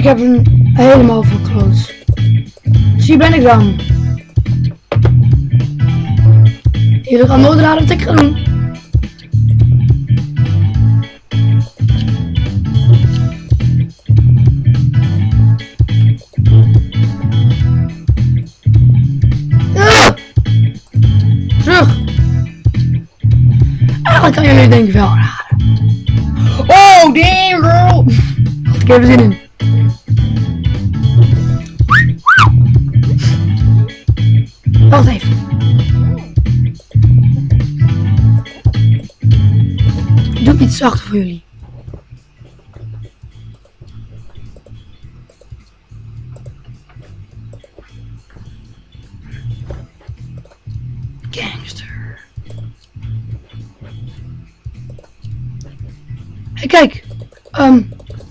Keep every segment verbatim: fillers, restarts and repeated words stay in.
heb hem helemaal verkloot. Zie ben ik dan. Jullie gaan nooit raden wat ik ga doen. Ah! Terug. Eigenlijk kan je nu denk ik wel raden. Oh, damn girl. Had ik even zin in. Wacht even. Ik doe het iets zachter voor jullie. Gangster. Hey, kijk. Um,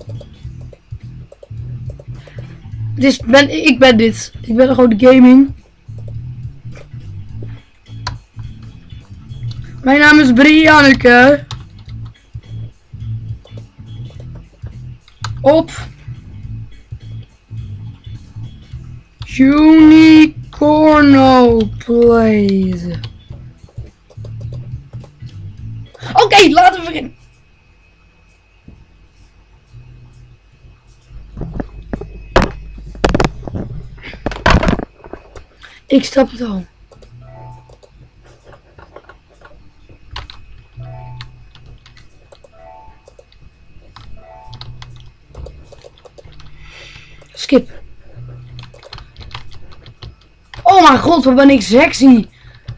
dit ben, ik ben dit. Ik ben gewoon de gaming. Mijn naam is Brianneke. Op Unicorno Play. Oké, okay, laten we beginnen. Ik snap het al. Skip. Oh mijn god, wat ben ik sexy.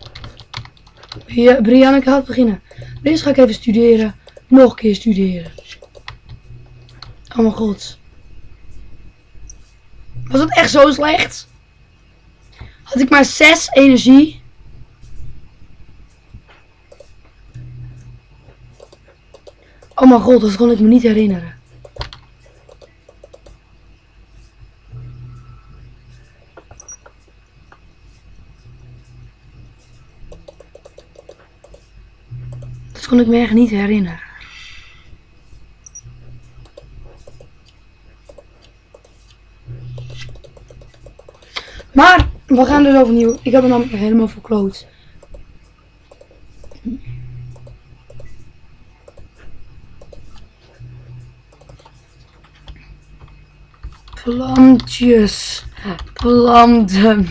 Ja, Brianneke gaat beginnen. Eerst ga ik even studeren. Nog een keer studeren. Oh mijn god. Was het echt zo slecht? Had ik maar zes energie. Oh mijn god, dat kon ik me niet herinneren. Dat kon ik me echt niet herinneren. Maar we gaan dus overnieuw. Ik heb hem namelijk helemaal verkloot. Plantjes. Planten.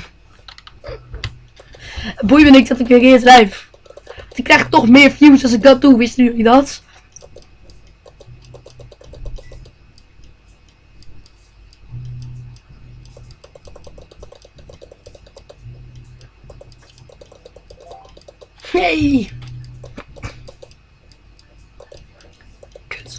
Boei ben ik dat ik weer eerst schrijf. Ik krijg toch meer views als ik dat doe. Wisten jullie dat? Nee. Kut.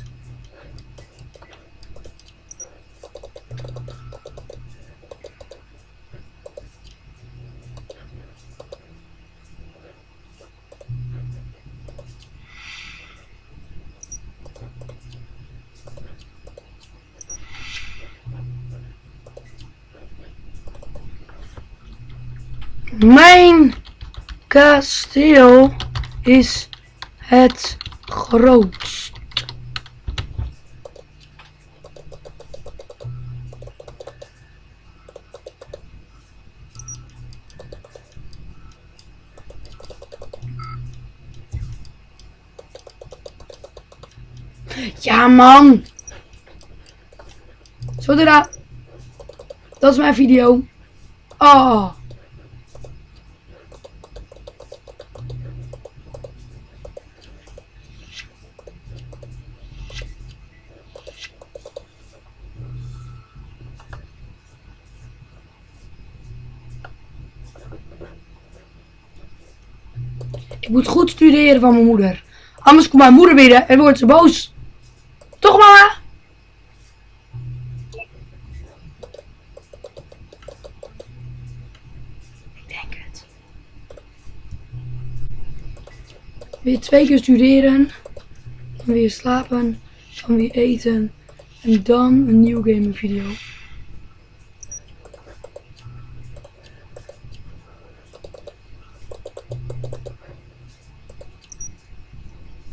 Mijn kasteel is het grootst. Ja man. Zodra. Dat is mijn video. Oh. Ik moet goed studeren van mijn moeder. Anders komt mijn moeder binnen en wordt ze boos. Toch mama? Ik denk het. Weer twee keer studeren. Dan weer slapen. Dan weer eten. En dan een nieuw gaming video.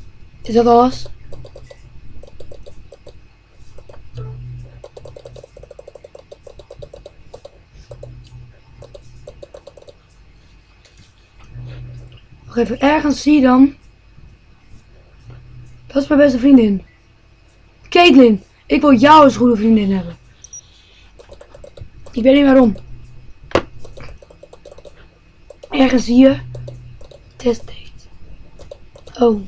Is dat alles? Wacht even, ergens zie je dan. Dat is mijn beste vriendin. Caitlin, ik wil jou als goede vriendin hebben. Ik weet niet waarom. Ergens zie je. Test date. Oh.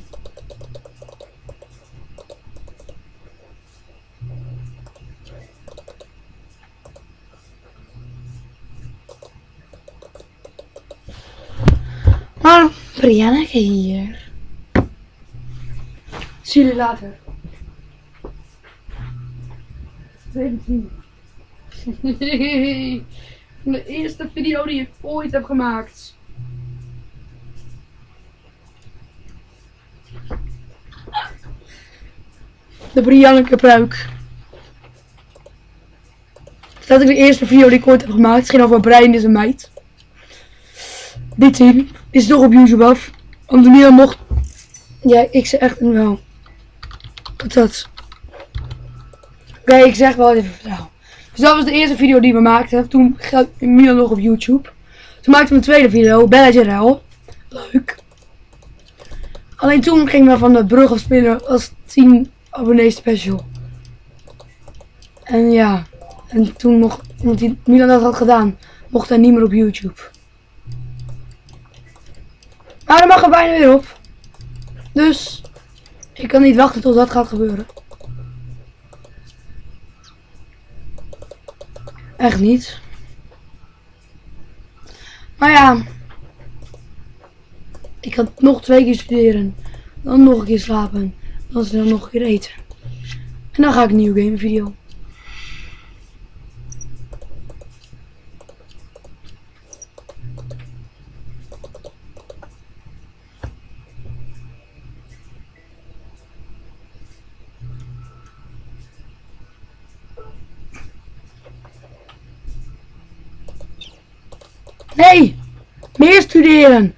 Maar Brianneke hier. Zie jullie later. zeventien. De eerste video die ik ooit heb gemaakt. De Brianneke pruik. Dat is de eerste video die ik ooit heb gemaakt. Het ging over Brian is een meid. Dit team is toch op YouTube af. Want de Milan mocht. Ja, ik zeg echt wel. Wat dat? Oké, okay, ik zeg wel even verhaal. Dus dat was de eerste video die we maakten. Toen ging Milan nog op YouTube. Toen maakten we een tweede video. Bella J R L. Leuk. Alleen toen gingen we van de brug afspelen als tien abonnees special. En ja. En toen mocht, omdat Milan dat had gedaan, mocht hij niet meer op YouTube. Maar dan mag er bijna weer op. Dus ik kan niet wachten tot dat gaat gebeuren. Echt niet. Maar ja. Ik ga nog twee keer studeren. Dan nog een keer slapen. Dan snel nog een keer eten. En dan ga ik een nieuwe game video. Nee! Meer studeren!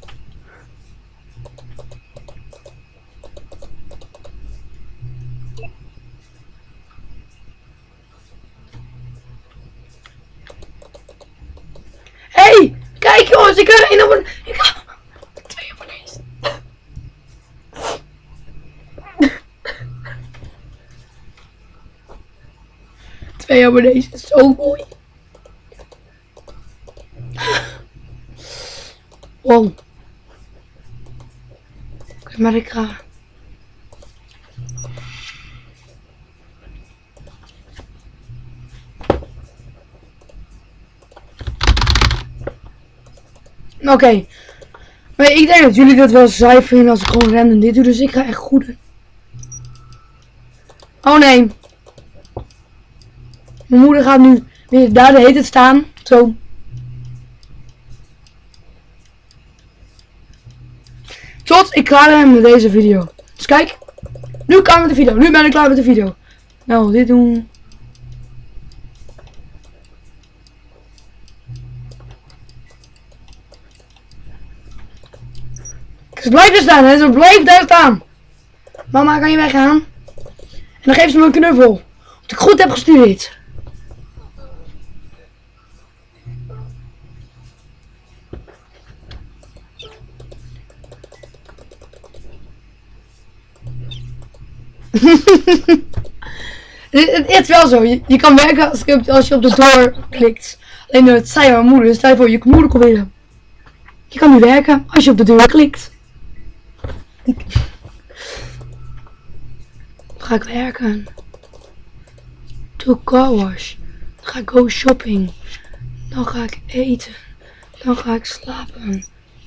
Hey! Kijk jongens, ik kan één op een... Ik kan... Twee abonnees. Twee abonnees, is zo mooi. Wow. Oké, okay, maar ik ga... Oké. Okay. Maar ik denk dat jullie dat wel saai vinden als ik gewoon random dit doe, dus ik ga echt goed doen. Oh nee. Mijn moeder gaat nu weer daar de hele tijd staan. Zo. Tot ik klaar ben met deze video. Dus kijk. Nu klaar met de video. Nu ben ik klaar met de video. Nou, dit doen. Ze blijft er staan, hè. Ze blijft daar staan. Mama, kan je weggaan? En dan geeft ze me een knuffel. Want ik goed heb gestudeerd. Het is wel zo. Je, je kan werken als, als je op de door klikt. Alleen het zei mijn moeder. Stel je voor, je moeder komt binnen. Je kan nu werken als je op de deur klikt. Ik... Dan ga ik werken. Doe car wash. Dan ga ik go shopping. Dan ga ik eten. Dan ga ik slapen.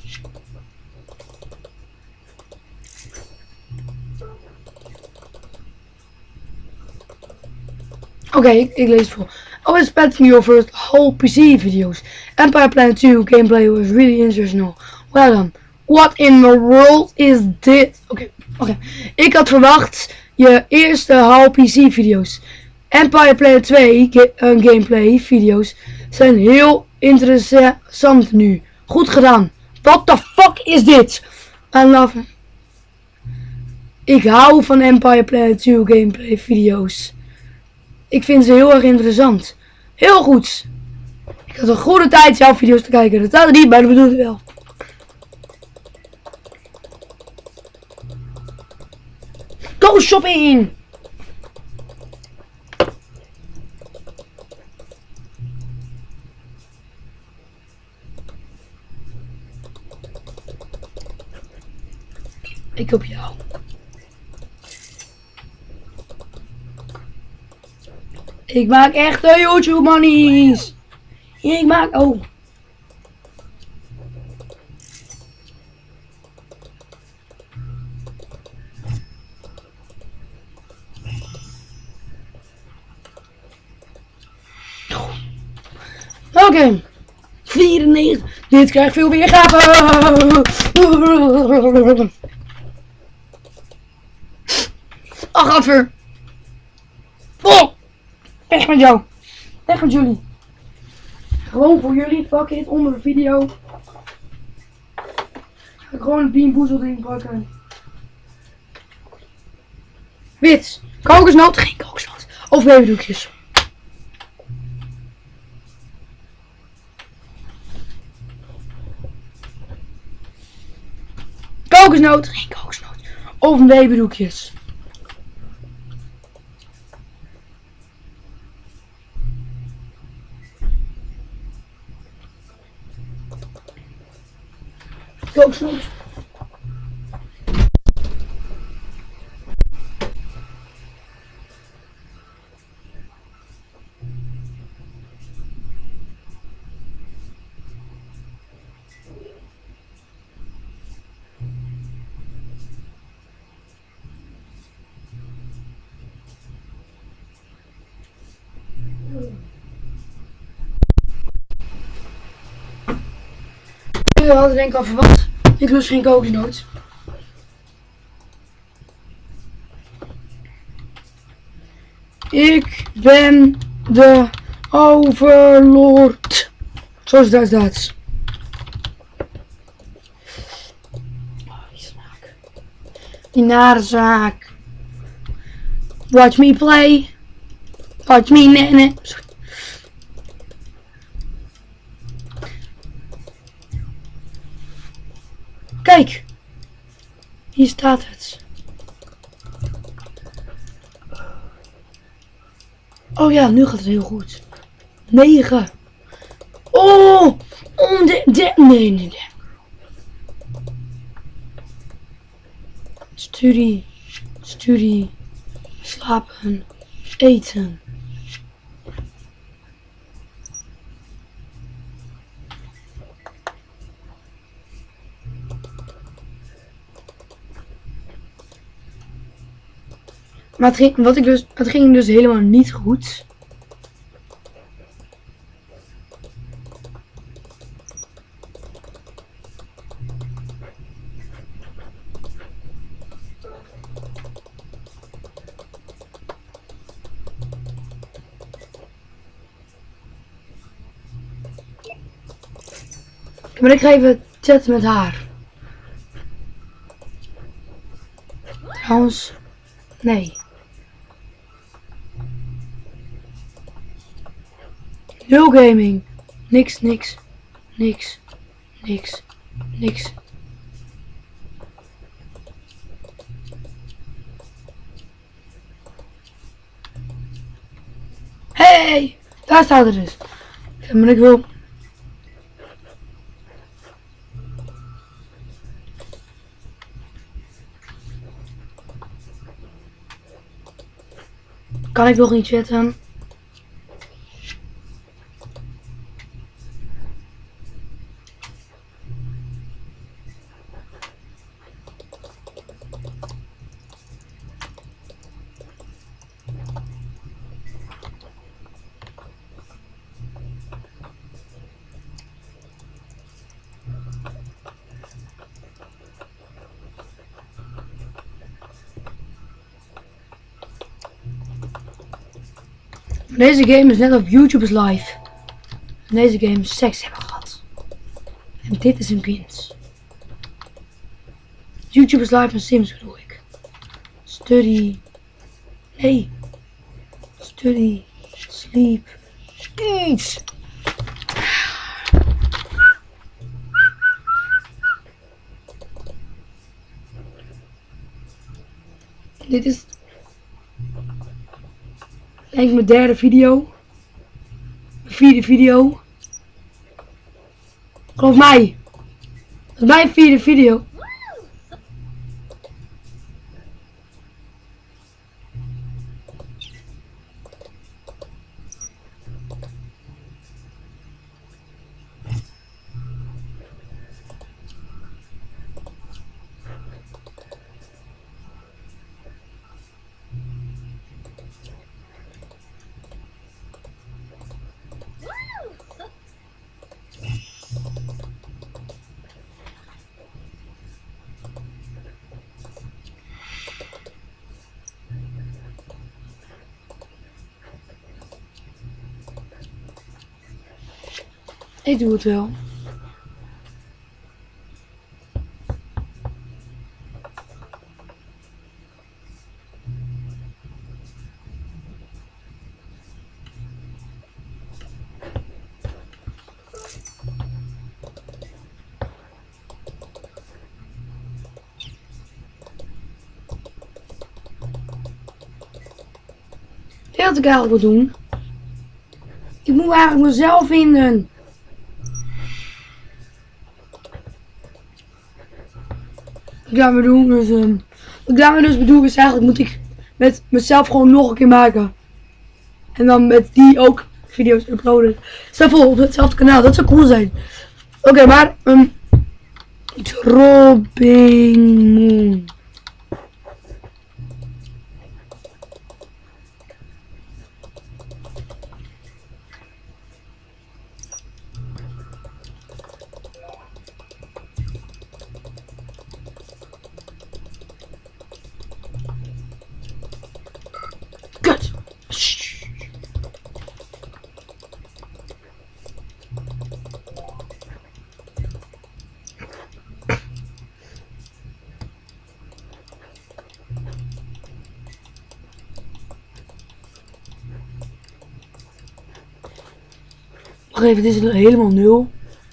Oké, okay, ik, ik lees het voor. I was expecting your first whole P C videos. Empire Planet two gameplay was really interesting. Well done. What in the world is this? Oké, okay, oké. Okay. Ik had verwacht je eerste whole P C video's. Empire Planet two ga uh, gameplay video's zijn heel interessant nu. Goed gedaan. What the fuck is dit? I love it. Ik hou van Empire Planet two gameplay video's. Ik vind ze heel erg interessant. Heel goed. Ik had een goede tijd jouw video's te kijken. Dat staat er niet bij, dat bedoel ik wel. Go shopping! Ik op jou. Ik maak echt de YouTube monies. Ik maak... Oh. Oké. Okay. vierennegentig. Dit krijgt veel weergave. Ach, gadver. Oh. Weg met jou. Weg met jullie. Gewoon voor jullie. Fuck it. Onder de video. Ga ik gewoon een Bean Boozled ding pakken. Wit. Kokosnoot. Geen kokosnoot. Of babydoekjes. Kokosnoot. Geen kokosnoot. Of een babydoekjes. Kokosnoot. Je had denk ik al verwacht. Ik lust geen kokosnoot. Ik ben de overlord. Zoals dat staat. Oh, die smaak. Die nare zaak. Watch me play. Watch me nene. Sorry. Kijk, hier staat het. Oh ja, nu gaat het heel goed. negen. Oh, om de, de, nee, nee, nee. Studie, studie, slapen, eten. Maar het ging, wat ik dus, het ging dus helemaal niet goed. Maar ik ga even chatten met haar. Trouwens, nee. Nul gaming. Niks, niks, niks, niks, niks. Hey, daar staat het dus. Maar ik wil... Kan ik nog niet chatten? Deze game is net op YouTube's live. En deze game seks hebben gehad. En dit is een kind. YouTube's live en Sims bedoel ik. Study. Nee. Study. Sleep. Eat. Dit is denk ik mijn derde video. Mijn vierde video. Geloof mij. Dat is mijn vierde video. Ik doe het wel. Dit wat ik eigenlijk wil doen. Ik moet eigenlijk mezelf vinden. Wat ik daarmee doen, dus, um, wat ik daarmee dus bedoel is eigenlijk moet ik met mezelf gewoon nog een keer maken. En dan met die ook video's uploaden. Stel voor op hetzelfde kanaal, dat zou cool zijn. Oké, okay, maar um, Dropping Moon. Kut. Wacht even, dit is helemaal nul.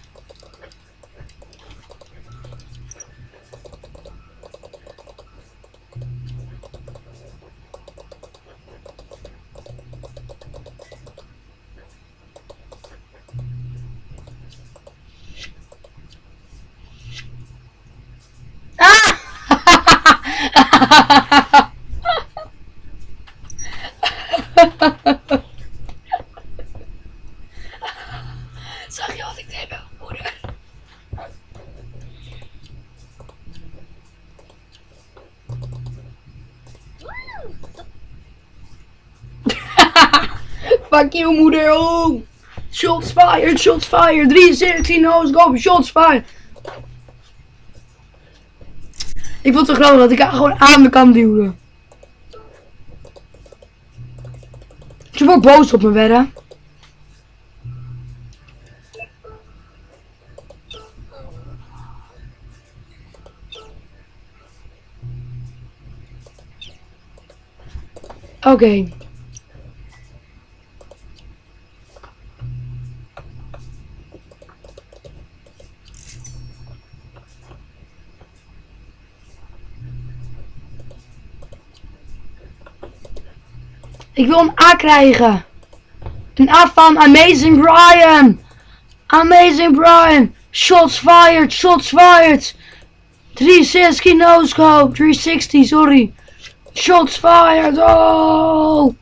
Zag je wat ik deed bij mijn moeder? Fuck you moeder, oh! Shots fired, shots fired, drie zestien no's, go, shots fired! Ik vond het zo grappig dat ik haar gewoon aan de kant duwde. Ze wordt boos op me wedden. Oké. Okay. Ik wil een A krijgen. Een A van Amazing Brian. Amazing Brian. Shots fired, shots fired. drie zestig no scope. driehonderdzestig, sorry. Shots fired. Oh.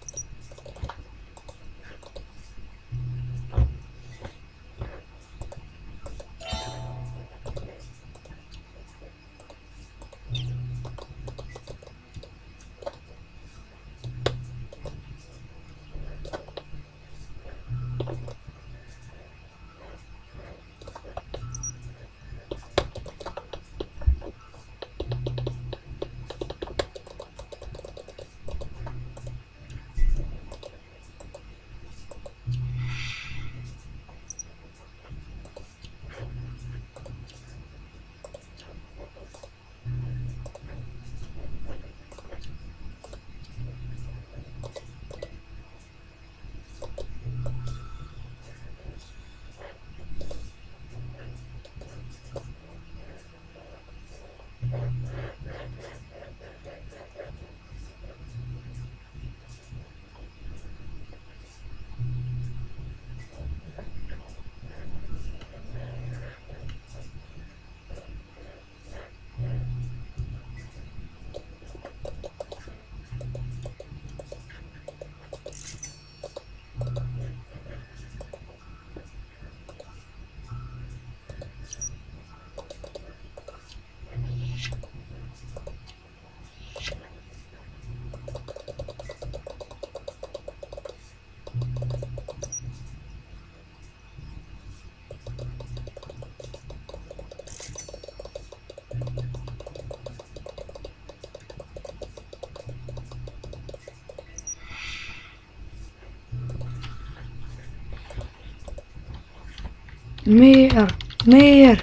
Meer. Meer.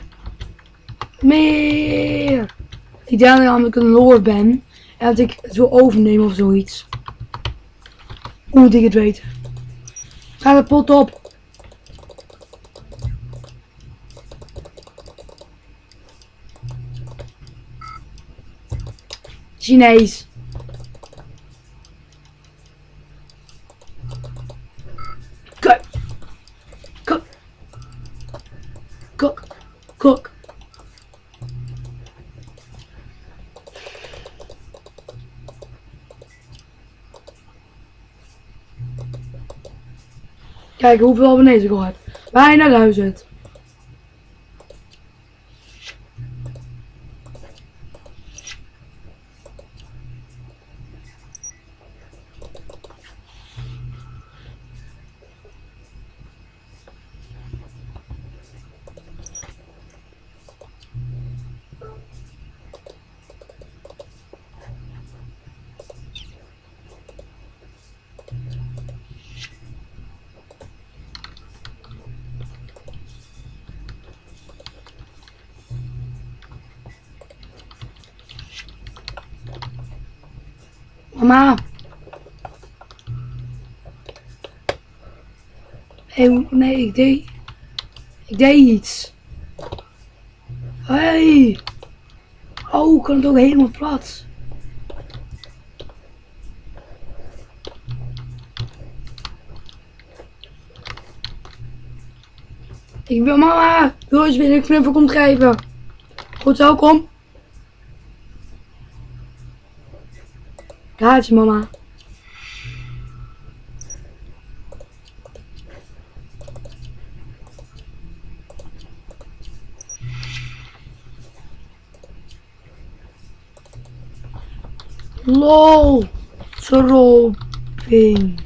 Meer. Ik denk namelijk een lord ben. En dat ik het wil overnemen of zoiets. Hoe moet ik het weten? Ga de pot op. Chinees. Kuk. Kuk. Kuk. Kuk. Kijk hoeveel abonnees ik al heb. Bijna duizend. Mama. Hey, nee, ik deed... Ik deed iets. Hey. Oh, kan het ook helemaal plat. Ik wil mama. Wil eens weer een knuffel komt geven. Goed zo, kom. Grazie mama. Lol. Tropping.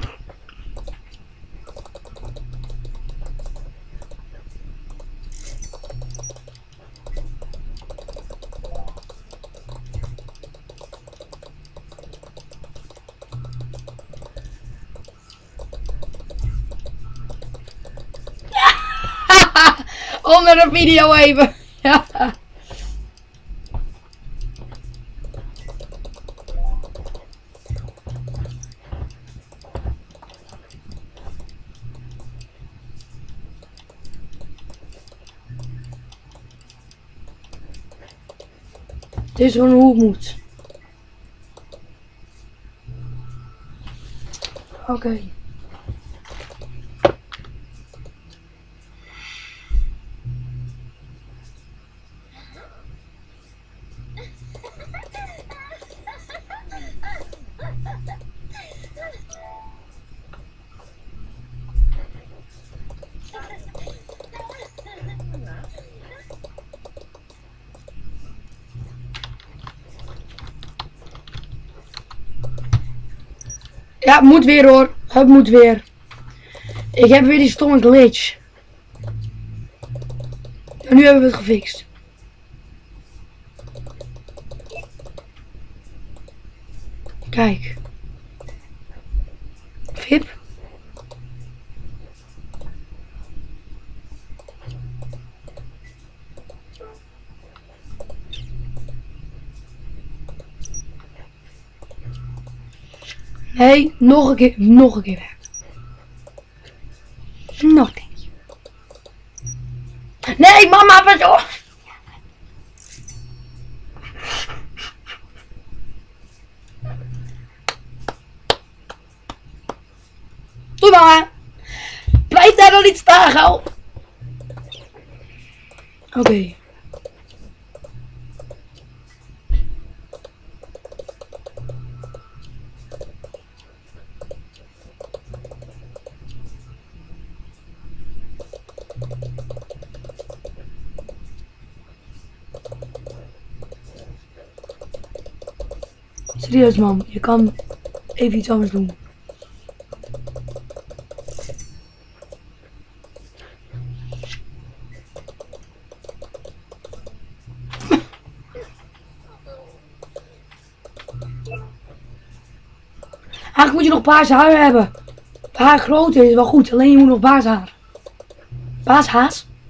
Onder de video even. Ja. Het is gewoon hoe het moet. Oké. Okay. Ja, het moet weer hoor. Het moet weer. Ik heb weer die stomme glitch. En nu hebben we het gefixt. Kijk. Vip. Nee, nog een keer, nog een keer weg. Nog een keer. Nee, mama, pas op. Doe mama. Blijf daar dan niet staan, gauw. Oké. Okay. Serieus man, je kan even iets anders doen. Eigenlijk moet je nog paars haar hebben. Haar groter is wel goed, alleen je moet nog paars haar. Paars haas?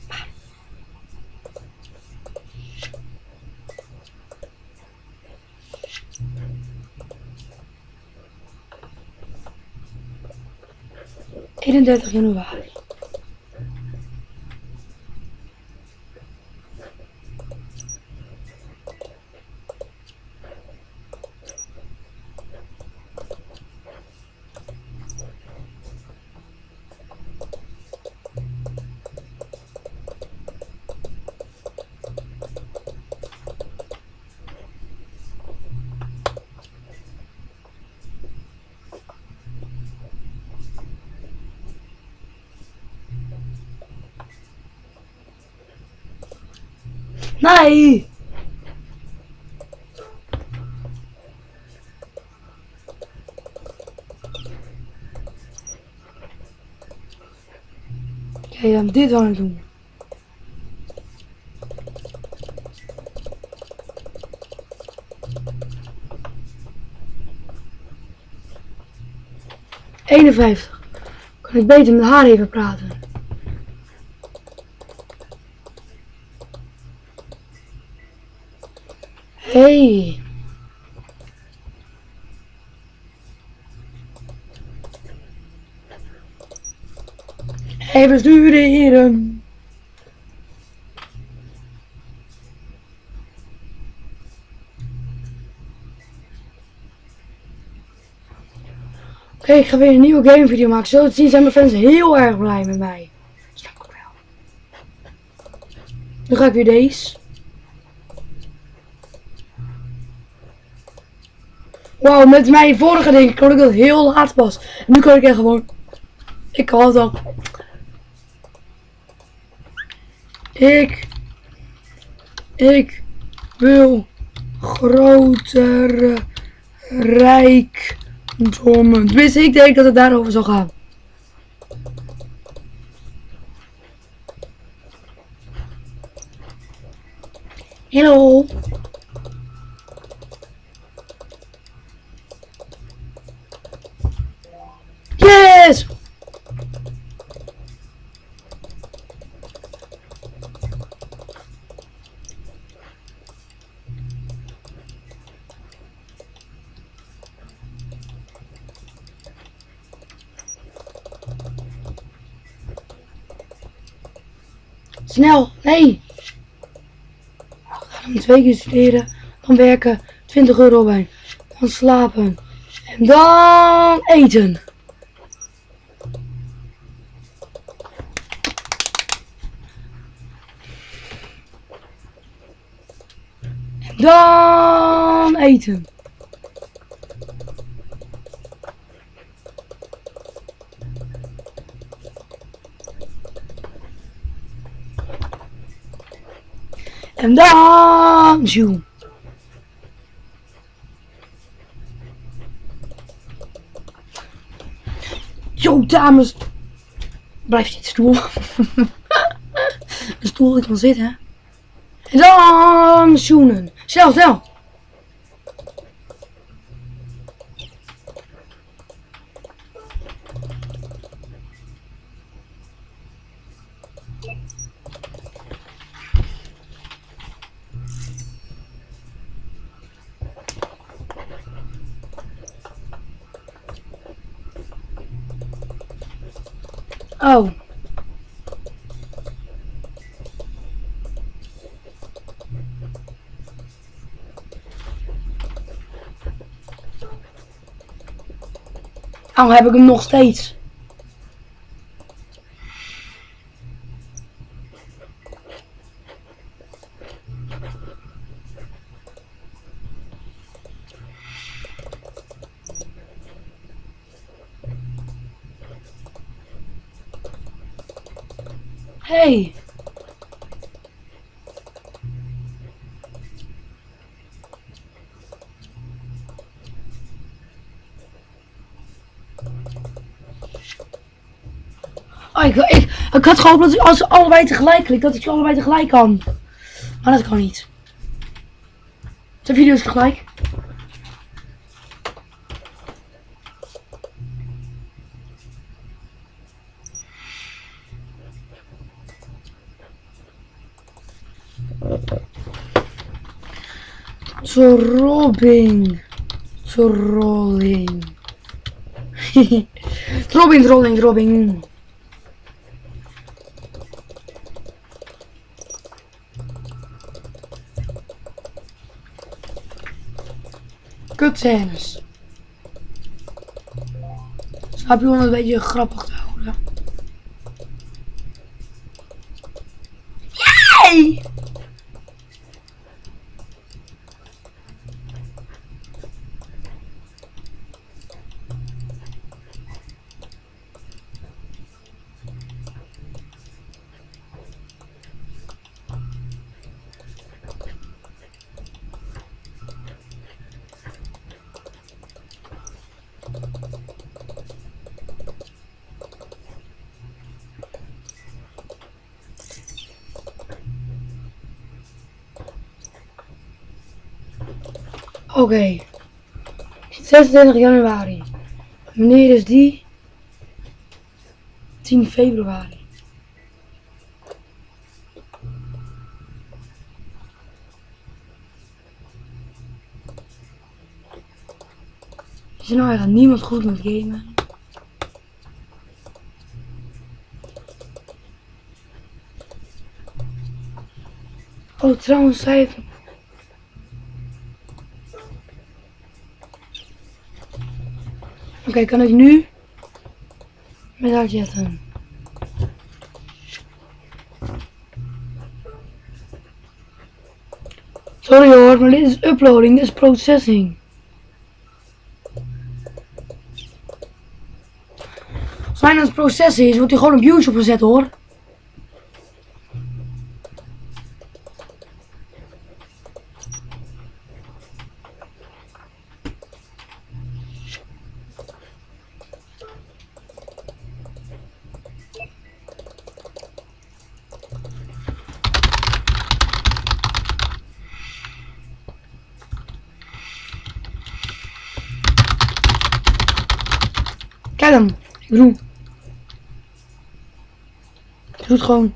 eenendertig januari. Nee! Oké, okay, um, dit wil ik doen. eenenvijftig. Kan ik beter met haar even praten? Hey. Even studeren. Oké, okay, ik ga weer een nieuwe game video maken. Zo te zien zijn mijn fans heel erg blij met mij. Snap ik wel. Nu ga ik weer deze. Wauw, met mijn vorige ding kon ik dat heel laat pas. En nu kan ik er gewoon... Ik kan het al. Ik... Ik wil grotere rijkdommen. Tenminste, ik denk dat het daarover zal gaan. Hallo. Yes! Snel, nee! Ik ga hem twee keer studeren, dan werken, twintig euro bij, dan slapen en dan eten. En dan eten. En dan... Zoom. Yo, dames. Blijf niet stoel. Een stoel, ik kan zitten. En dan zoenen. Snel, snel. Oh. Oh, heb ik hem nog steeds. Hey. Oh, ik, ik, ik had gehoopt dat ik als ze allebei tegelijk klik, dat ik ze allebei tegelijk kan. Maar dat kan niet. Zijn video's tegelijk? Trolling. Trolling. Robin, Robin, Robin. Kutscènes. Snap je, om het een beetje grappig te houden. Yay! Oké, okay. zesentwintig januari. Wanneer is die? tien februari. Is er nou eigenlijk niemand goed met gamen? Oh, trouwens, cijfer. Oké, okay, kan ik nu met haar chatten? Sorry hoor, maar dit is uploading, dit is processing. Als mijn aan het processen is, wordt hij gewoon op YouTube gezet hoor. Kijk hem, ik doe. Ik doe het gewoon.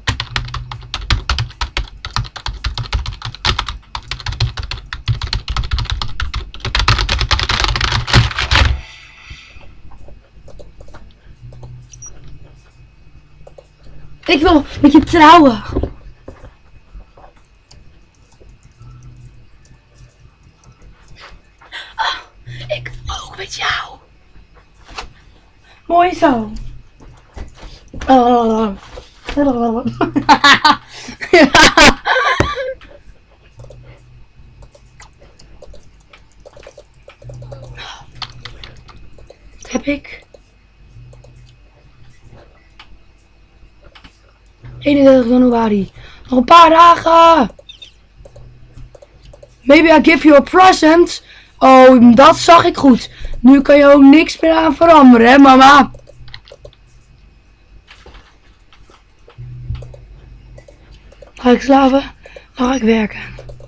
Ik wil met je trouwen. Oh, ik ook met jou. Mooi zo. Oh. Wat heb ik? eenendertig januari. Nog een paar dagen. Maybe I give you a present. Oh, dat zag ik goed. Nu kan je ook niks meer aan veranderen, hè, mama? Ga ik slapen? Dan ga ik werken.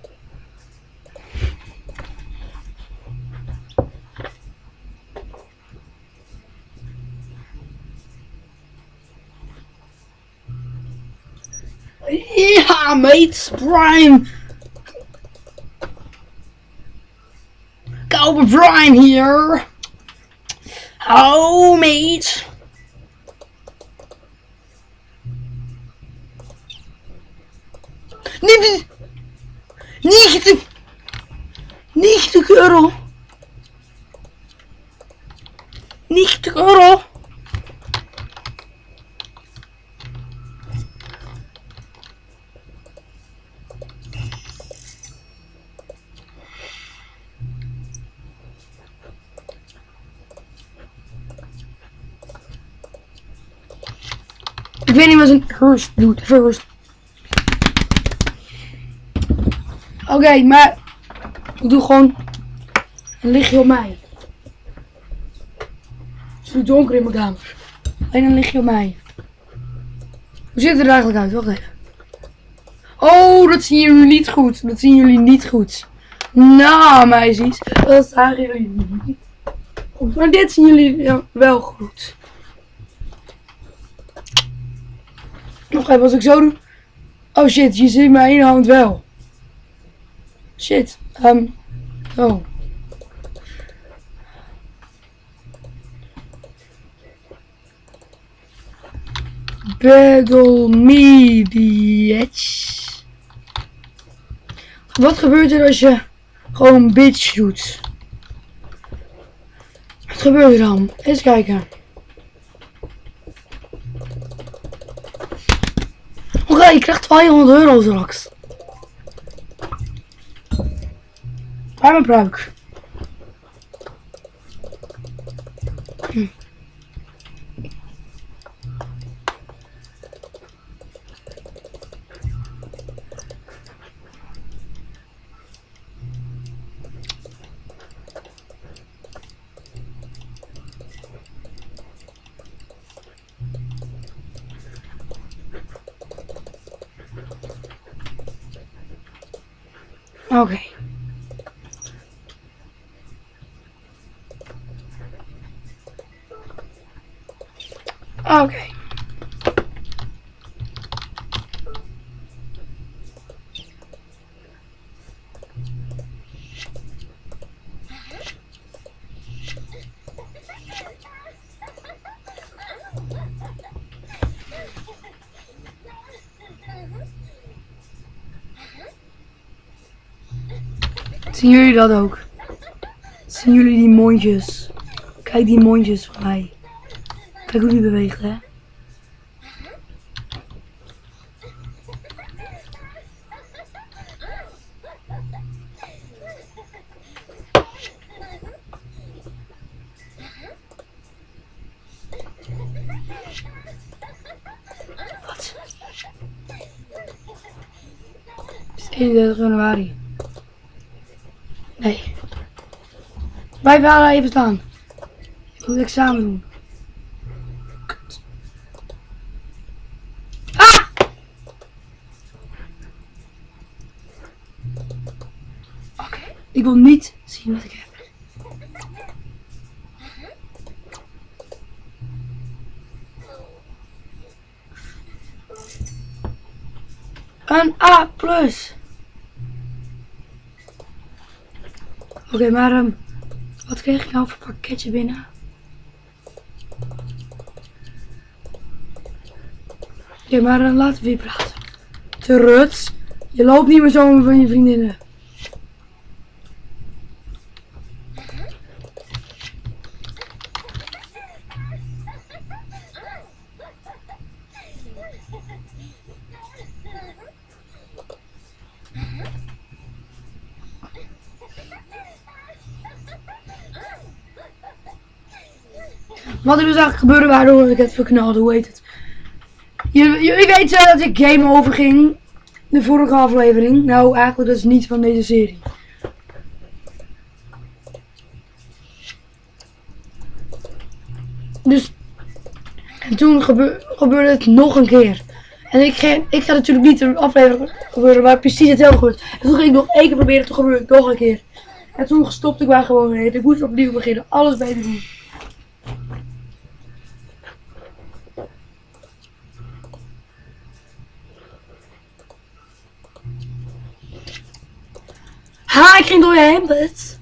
Ja, mate, Prime. Cowboy Prime hier. Oh, mate. Nee, negentig. negentig euro. negentig euro. Ik weet niet wat een first doet. First. Oké, okay, maar ik doe gewoon een lichtje op mij. Het is nu donker in mijn kamer. Alleen een lichtje op mij. Hoe ziet het er eigenlijk uit? Wacht even. Oh, dat zien jullie niet goed. Dat zien jullie niet goed. Nou, meisjes, dat zagen jullie niet. Maar dit zien jullie wel goed. Nog even, als ik zo doe. Oh shit, je ziet mijn ene hand wel. Shit. Um. Oh. Battle me, bitch. Wat gebeurt er als je gewoon bitch doet? Wat gebeurt er dan? Eens kijken. Oké, okay, ik krijg tweehonderd euro straks. Waar mijn pruik? Hm. Oké. Okay. Oké. Okay. Zien jullie dat ook? Zien jullie die mondjes? Kijk die mondjes van mij. Kijk hoe die beweegt, hè? Wat? Het is eenendertig januari. Nee. Blijf wel even staan. Ik moet examen doen. Kut. Ah! Oké. Okay. Ik wil niet zien wat ik heb. Een A plus. Oké, okay, maar um, wat kreeg ik nou voor pakketje binnen? Oké, okay, maar uh, laten we weer praten. Truts, je loopt niet meer zo van je vriendinnen. Wat er dus eigenlijk gebeurde waardoor ik het verknalde, hoe heet het? Jullie, jullie weten dat ik game over ging. De vorige aflevering. Nou, eigenlijk dat is niet van deze serie. Dus. En toen gebe gebeurde het nog een keer. En ik ga, ik ga natuurlijk niet een aflevering gebeuren waar precies hetzelfde gebeurt. En toen ging ik nog één keer proberen, toen gebeurde het nog een keer. En toen stopte ik maar gewoon weer. Ik moest opnieuw beginnen. Alles beter doen. Ha, ik ging door je hemd.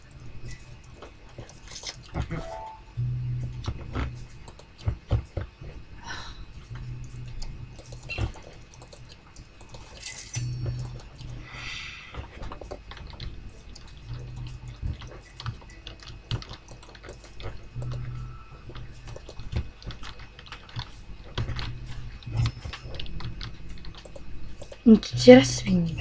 Interesting.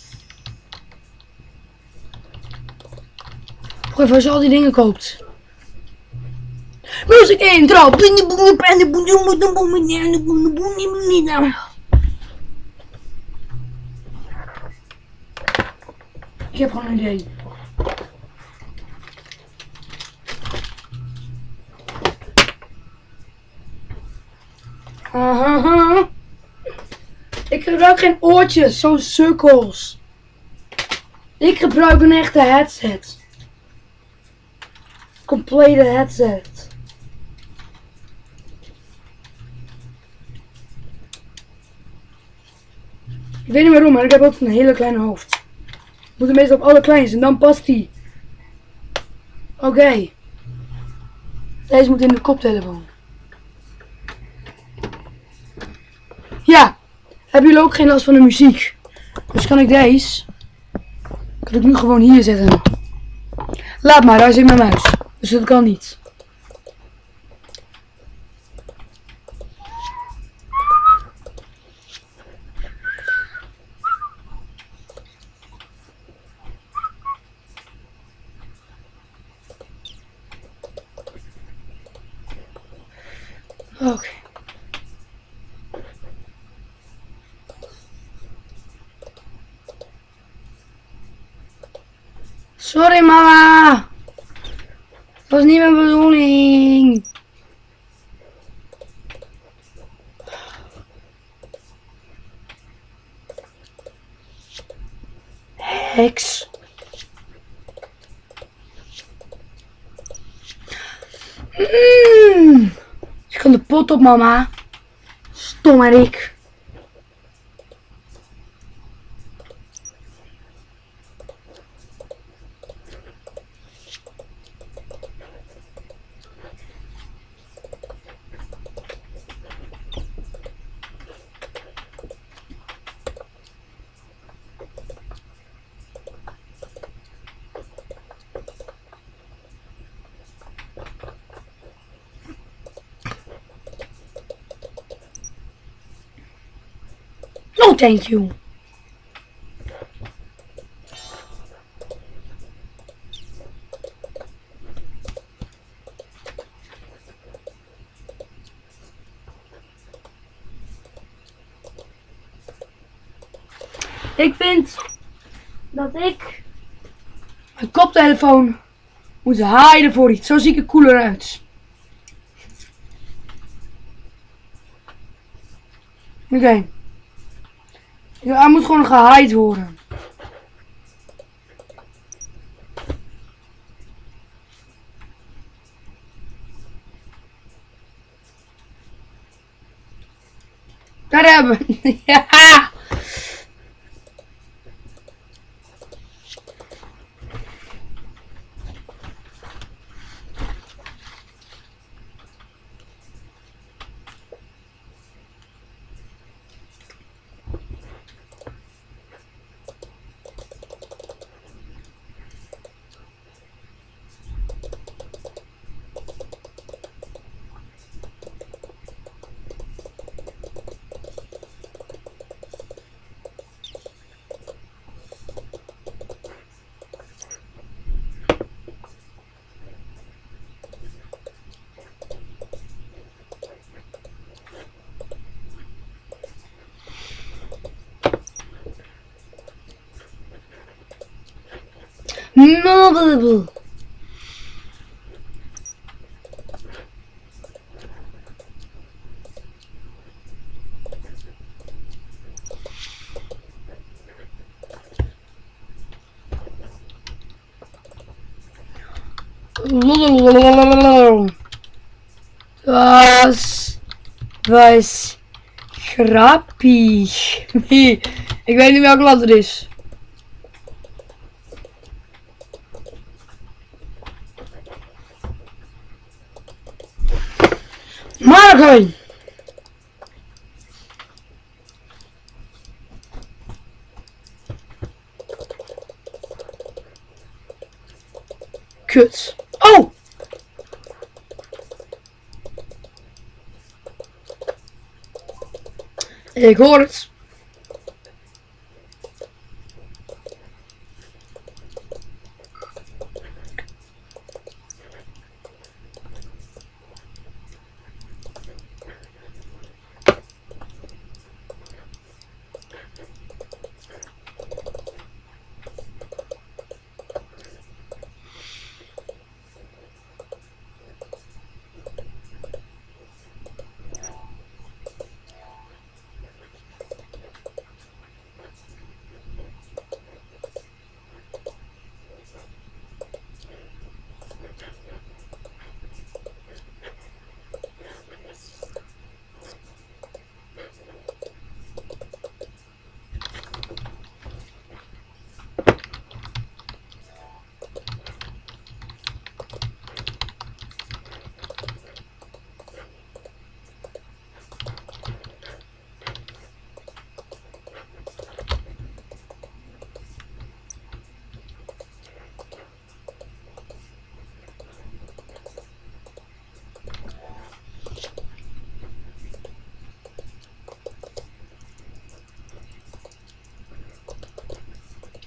Even als je al die dingen koopt. Music intro. Ik heb gewoon een idee. Aha. Ik gebruik geen oortjes, zo'n sukkels. Ik gebruik een echte headset. Complete headset. Ik weet niet waarom, maar ik heb ook een hele kleine hoofd. Ik moet hem meestal op alle kleins en dan past die. Oké. Okay. Deze moet in de koptelefoon. hebben jullie ook geen last van de muziek. Dus kan ik deze, kan ik nu gewoon hier zetten. Laat maar, daar zit mijn muis. Dus dat kan niet. Oké. Okay. Sorry mama. Dat was niet mijn bedoeling. Heks. Mm. Je kan de pot op mama. Stommerik. No, thank you. Ik vind dat ik mijn koptelefoon moet haaien voor iets. Zo zie ik er cooler uit. Oké. Okay. Ja, hij moet gewoon gehaaid worden. Daar hebben we. Ja. Mobile. Was was grappig. Ik weet niet welk land het is. Marken. Kut. Oh! Ik hoor het.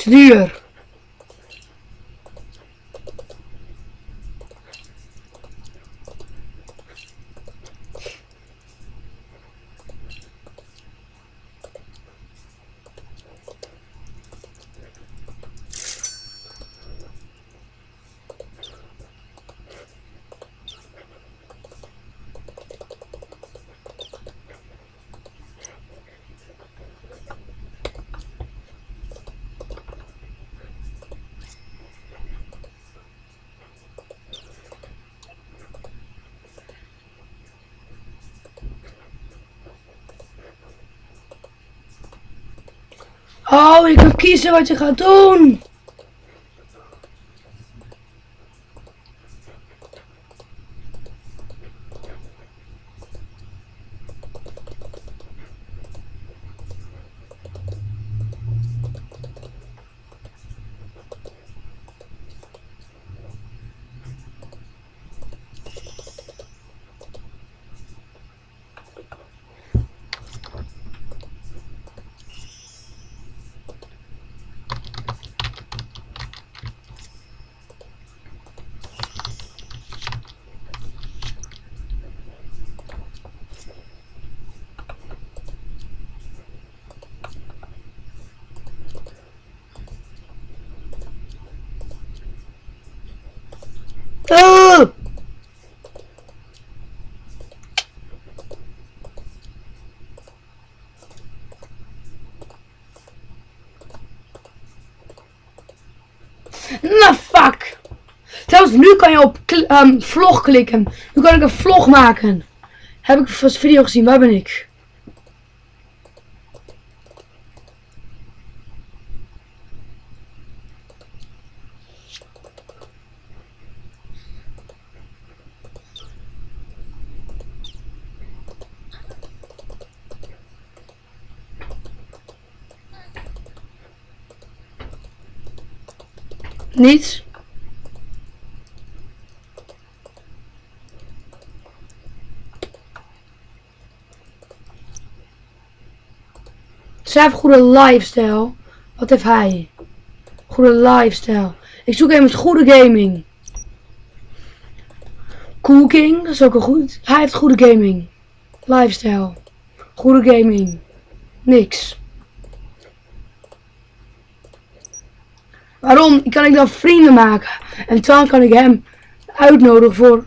duur. Oh, je kan kiezen wat je gaat doen. Oh! Nou, fuck! Trouwens, nu kan je op um, vlog klikken. Nu kan ik een vlog maken. Heb ik vast video gezien, waar ben ik? Niets. Schrijf goede lifestyle. Wat heeft hij? Goede lifestyle. Ik zoek hem met goede gaming. Cooking, dat is ook een goed. Hij heeft goede gaming. Lifestyle. Goede gaming. Niks. Waarom? Kan ik dan vrienden maken? En dan kan ik hem uitnodigen voor...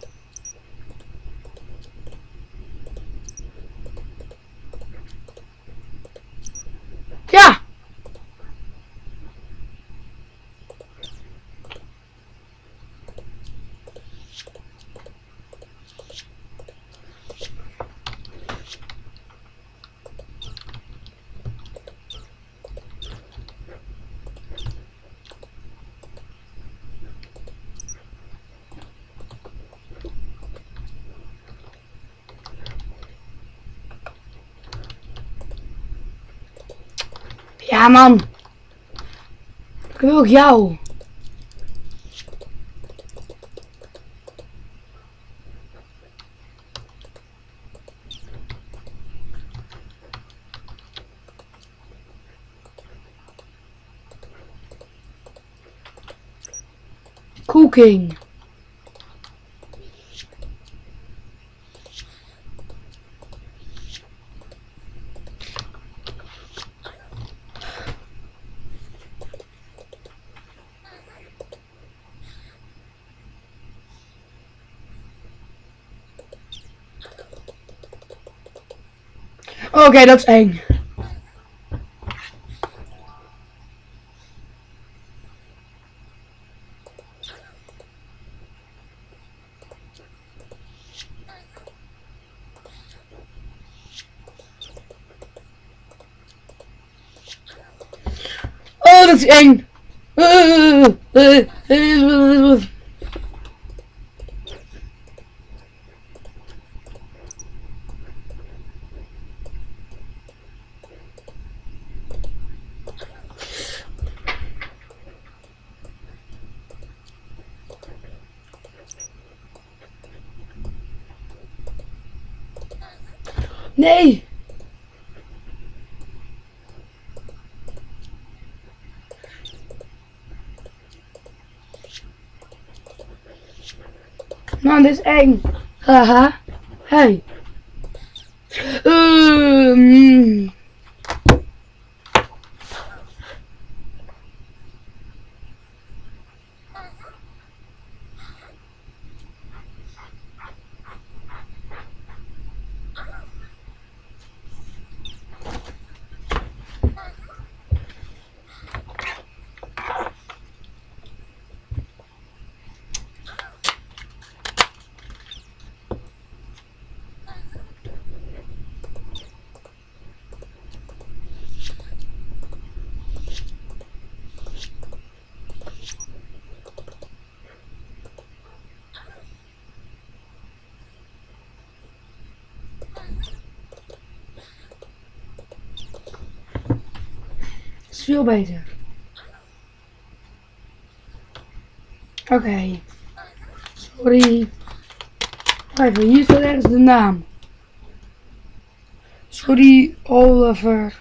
Ja! Ja, man. Ik wil ook jou. Cooking. Oké, okay, dat is eng. Oh, dat is eng. Nee. man, dit is eng. Haha. Hey. Um. Is veel beter. Oké. Okay. Sorry. Even, hier staat ergens de naam. Sorry, Oliver.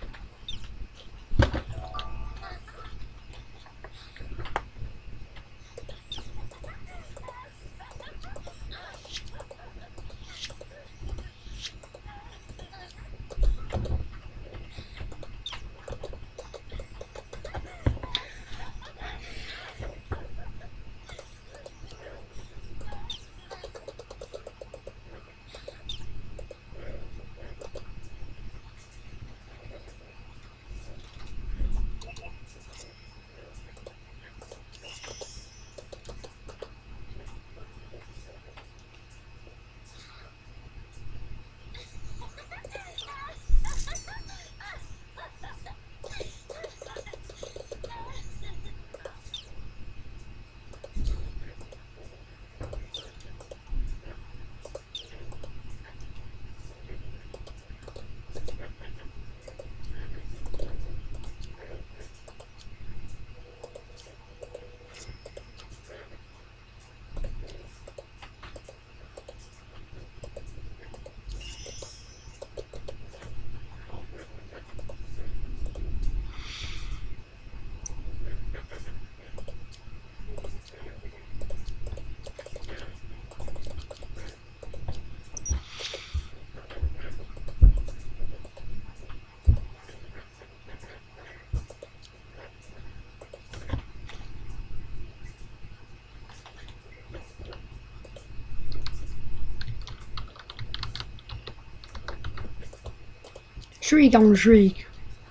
Shriek on the shriek.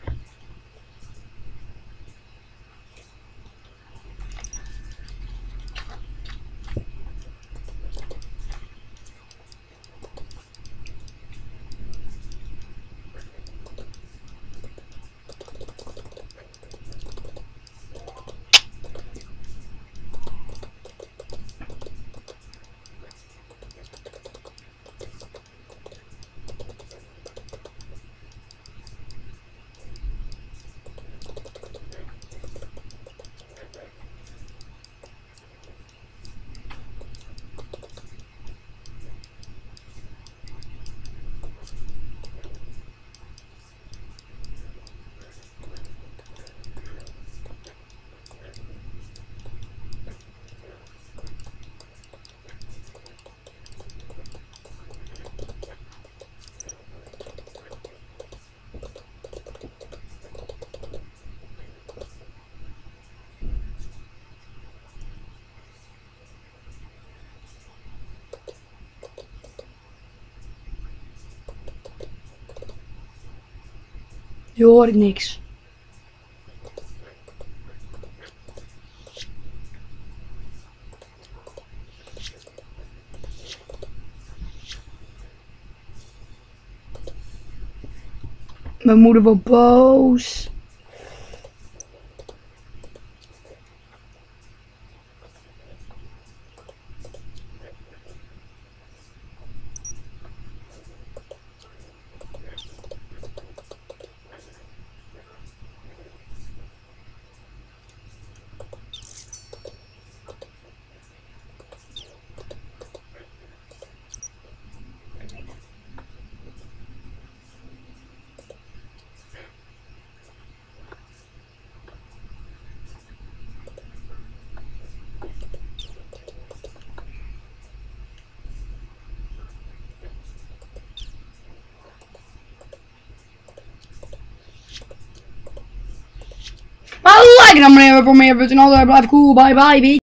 Je hoort niks. Mijn moeder wordt boos. like en abonneren voor meer video's en altijd blijf cool. Bye bye, bitch.